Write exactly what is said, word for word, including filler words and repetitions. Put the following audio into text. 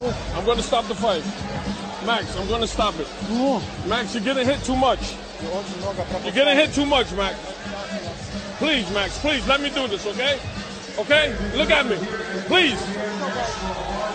I'm going to stop the fight. Max, I'm going to stop it. Max, you're getting hit too much. You're getting hit too much, Max. Please, Max, please, let me do this, okay? Okay? Look at me. Please.